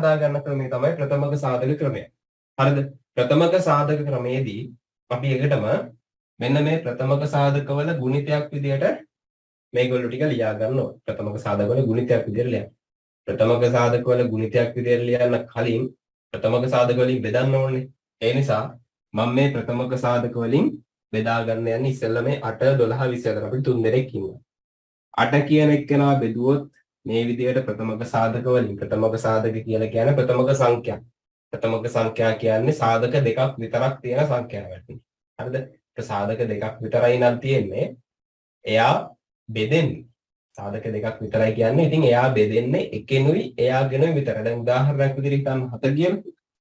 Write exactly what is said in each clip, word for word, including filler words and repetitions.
හදා ගන්න ක්‍රමය තමයි ප්‍රථමක සාධක ක්‍රමය. හරිද? ප්‍රථමක සාධක ක්‍රමයේදී අපි එකටම මෙන්න මේ ප්‍රථමක සාධකවල ගුණිතයක් විදියට මේගොල්ලෝ ටික ලියා ගන්න ඕනේ. ප්‍රථමක සාධකවල ගුණිතයක් විදියට ලියන්න. ප්‍රථමක සාධකවල ගුණිතයක් විදියට ලියන්න කලින් ප්‍රථමක සාධක වලින් බෙදන්න ඕනේ. ඒ නිසා මම මේ ප්‍රථමක සාධක වලින් බෙදා ගන්න යන්නේ ඉස්සෙල්ලා මේ අට දොළහ විසිහතර අපි තුන් දෙනෙක් ඉන්නවා. අට කියන එක්කෙනා බෙදුවොත් මේ විදියට ප්‍රථමක සාධක වලින් ප්‍රථමක සාධක කියලා කියන්නේ ප්‍රථමක සංඛ්‍යා. ප්‍රථමක සංඛ්‍යා කියන්නේ සාධක දෙකක් විතරක් තියෙන සංඛ්‍යාවක්. හරිද? ඒ සාධක දෙකක් විතරයි නම් තියෙන්නේ. එයා බෙදෙන්නේ සාධක දෙකක් විතරයි කියන්නේ. ඉතින් එයා බෙදෙන්නේ එකෙනුයි එයාගෙනුයි විතරයි. දැන් උදාහරණයක් විදිහට හිතන්න හත කියමු.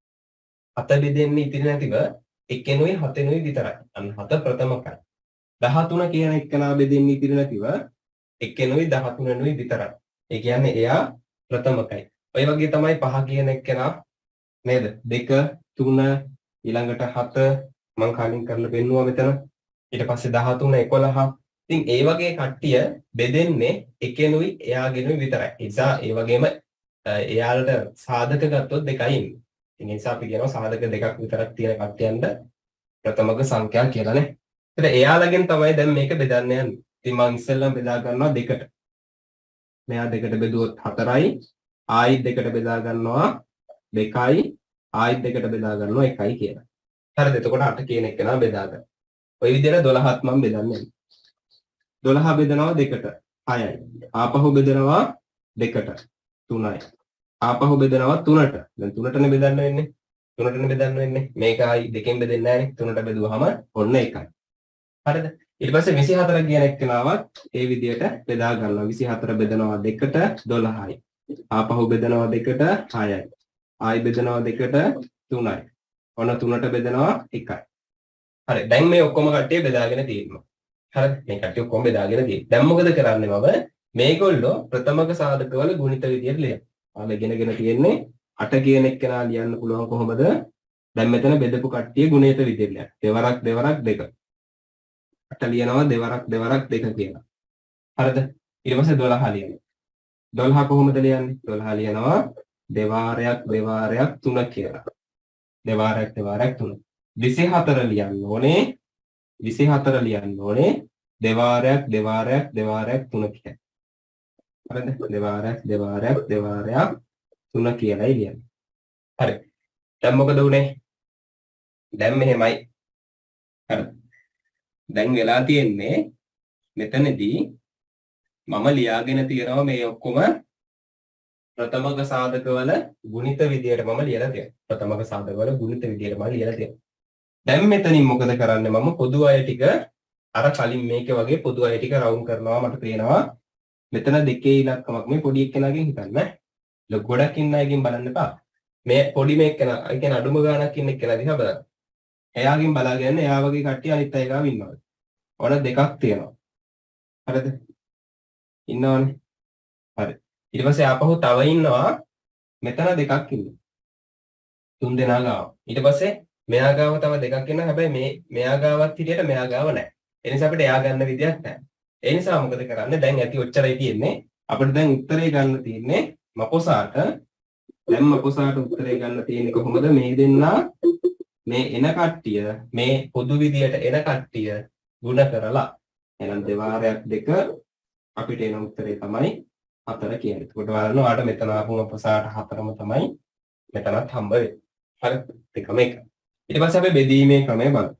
හත බෙදෙන්නේ ඉතිරි නැතිව එකෙනුයි හතෙනුයි විතරයි. අන්න හත ප්‍රථමකයි. දහතුන කියන එක්කෙනා බෙදෙන්නේ ඉතිරි නැතිව එකෙනුයි දහතුනෙනුයි විතරයි. ඒ කියන්නේ එයා ප්‍රථමකයි. ඔය වගේ තමයි පහ කියන එක්කෙනා නේද? දෙක තුන ඊළඟට හත මම කලින් කරලා පෙන්නුවා මෙතන. ඊට පස්සේ දහතුන එකොළහ. ඉතින් ඒ වගේ කට්ටිය බෙදෙන්නේ එකෙනුයි එයාගෙනුයි විතරයි. ඒ නිසා ඒ වගේම එයාලට සාධක ගත්තොත් දෙකයි ඉන්නේ. ඉතින් ඒ නිසා අපි කියනවා සාධක දෙකක් විතරක් තියෙන කට්ටියන්ට ප්‍රථමක සංඛ්‍යා කියලා නේ. ඒත් එයාලගෙන් තමයි දැන් මේක බෙදන්න යන්නේ. ඉතින් මම ඉස්සෙල්ලාම බෙදා ගන්නවා දෙකට. මෙයා දෙකට බෙදුවොත් හතරයි. ආයිත් දෙකට බෙදා ගන්නවා දෙකයි. ආයිත් දෙකට බෙදා ගන්නවා එකයි කියලා. හරිද? එතකොට අට කියන එක නා බෙදා ගන්න. ඔය විදිහට දොළහත් මම බෙදන්නේ. දොළහ බෙදනවා දෙකට හයයි. ආපහු බෙදනවා දෙකට තුනයි. ආපහු බෙදනවා තුනට. දැන් තුනටනේ බෙදන්න වෙන්නේ. තුනටනේ බෙදන්න වෙන්නේ. මේකයි දෙකෙන් බෙදෙන්නේ නැහැනේ. තුනට බෙදුවාම ඔන්න එකයි. හරිද? ඊට පස්සේ විසිහතර කියන එක්කෙනාවත් ඒ විදිහට බෙදා ගන්නවා. විසිහතර බෙදනවා දෙකට දොළහයි. ආපහු බෙදනවා දෙකට හයයි. ආයි බෙදනවා දෙකට තුනයි. ඔන්න තුනට බෙදනවා එකයි. හරි. දැන් මේ ඔක්කොම කට්ටිය බෙදාගෙන තියෙනවා. හරිද? මේ කට්ටිය ඔක්කොම බෙදාගෙන තියෙනවා. දැන් මොකද කරන්නේ මම? මේගොල්ලෝ ප්‍රථමක සාධකවල ගුණිත විදියට ලියනවා. ආ ඉගෙනගෙන තියෙන්නේ අට කියන එක්කෙනා ලියන්න පුළුවන් කොහොමද? දැන් මෙතන බෙදපු කට්ටිය ගුණිත විදියට ලියන්න. දෙවරක් දෙවරක් දෙක. අට ලියනවා දෙවරක් දෙවරක් දෙක කියලා. හරිද? ඊට පස්සේ දොළහ ලියනවා. දොළහ කොහොමද ලියන්නේ? දොළහ ලියනවා දෙවාරයක් දෙවාරයක් තුන කියලා. දෙවාරයක් දෙවාරයක් තුන. විසිහතර ලියන්න ඕනේ. විසිහතර ලියන්න ඕනේ දෙවාරයක් දෙවාරයක් දෙවාරයක් තුන කියලා. හරිද? දෙවාරයක් දෙවාරයක් දෙවාරයක් තුන කියලායි ලියන්නේ. හරි. දැන් මොකද උනේ? දැන් මෙහෙමයි. හරි. දැන් වෙලා තියෙන්නේ මෙතනදී මම ලියාගෙන තියනවා මේ ඔක්කොම ප්‍රථමක සාධකවල ගුණිත විදියට මම ලියලා තියෙනවා. ප්‍රථමක සාධකවල ගුණිත විදියට මම ලියලා තියෙනවා. දැන් මෙතනින් මොකද කරන්නේ මම පොදු අය ටික අර කලින් මේකේ වගේ පොදු අය ටික රවුන්ඩ් කරනවා. මට පේනවා මෙතන දෙකේ ඉලක්කමක් මේ පොඩි එක්කෙනාගෙන් හිතන්න ඈ. ගොඩක් ඉන්න අයගෙන් බලන්න එපා. මේ පොඩි මේ එක්කෙනා ඒ කියන්නේ අඩුම ගාණක් ඉන්න එක්කෙනා දිහා බලන්න. එයාගෙන් බලාගෙන එයා වගේ කට්ටිය අනිත් අය ගාව ඉන්නවා. ඔන දෙකක් තියෙනවා. හරිද? ඉන්නවනේ. හරි. ඊට පස්සේ ආපහු තව ඉන්නවා මෙතන දෙකක් ඉන්නවා. තුන් දෙනා ගාව. ඊට පස්සේ මෙයා ගාව තව දෙකක් ඉන්නවා. හැබැයි මේ මෙයා ගාවත් හිටියට මෙයා ගාව නැහැ. ඒ නිසා අපිට එයා ගන්න විදියක් නැහැ. ඒ නිසා මොකද කරන්නේ? දැන් ඇති ඔච්චරයි තියෙන්නේ. අපිට දැන් උත්තරේ ගන්න තියෙන්නේ මපොසාට. දැන් මපොසාට උත්තරේ ගන්න තියෙන්නේ කොහොමද? මේ දෙන්නා මේ එන කට්ටිය මේ පොදු විදියට එන කට්ටිය ගුණ කරලා එහෙනම් දෙවාරයක් දෙක අපිට එන උත්තරේ තමයි හතර කියන්නේ. ඒකට බලන්න ඔයාලට මෙතන ආපු මපොසාට හතරම තමයි මෙතනත් හම්බ වෙන්නේ. හරි. දෙකම එක. ඊට පස්සේ අපි බෙදීමේ ක්‍රමය බලමු.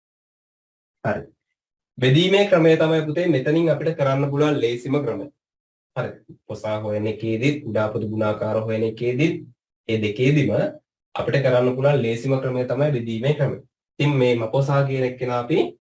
හරි. බෙදීමේ ක්‍රමය තමයි පුතේ මෙතනින් අපිට කරන්න පුළුවන් ලේසිම ක්‍රමය. හරි. පොසා හොයන එකේදීත් උඩාපොතු ගුණාකාර හොයන එකේදීත් මේ දෙකේදීම අපිට කරන්න පුළුවන් ලේසිම ක්‍රමය තමයි බෙදීමේ ක්‍රමය. ඉතින් මේ මපොසා කියන එක්කෙනා අපි